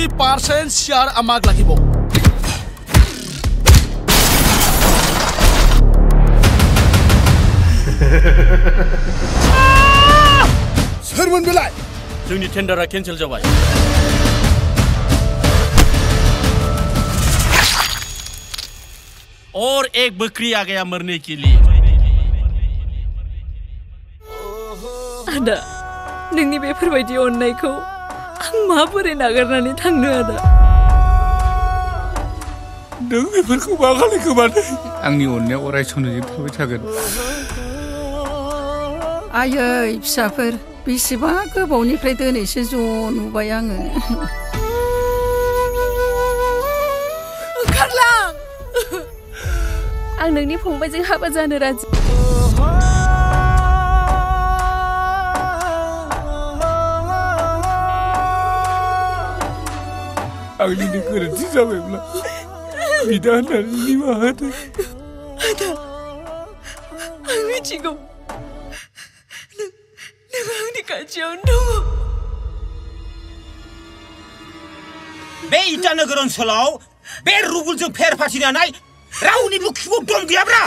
50% share amak lakibo. Sermon belai. जोंनि टेन्डारा cancel जाबाय। और एक बकरी आ गया मरने के लिए। आदा, नोंनि बेफोरबायदि अननायखौ आं माबोरै नागारनानै थांनो आदा? नों बेफोरखौ मा खालामखो माने? आंनि अननाया अराय समजों थाबाय थागोन। आयै फिसाफोर, बेसेबा गोबावनिफ्राय दिनैसो ज' नुबाय आङो। ओंखारलां! आं नोंनि फंबायजों हाबा जानो राजि। आंनिनो गोरोन्थि जाबायब्ला बिदा होननानै निमाहा होदो। आदा, आं मिथिगौ नों आंनि खाथियावनो दङ। बे इटानगर ओनसोलाव बे रुबुलजों फेर फाथिनानै रावनिबो खिबुआव दम गैयाब्रा।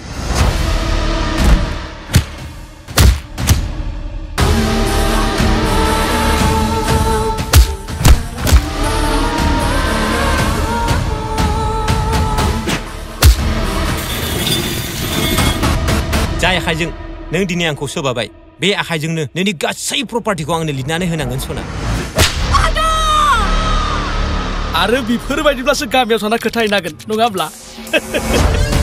जाय आखाइजों नों दिनै आंखौ सोबाबाय बे आखाइजोंनो नोंनि गासै प्रपार्टिखौ आंनो लिरनानै होनांगोन सना। आरो बेफोरबायदिब्लासो गामियाव थाना खोथाहैनांगोन नङाब्ला?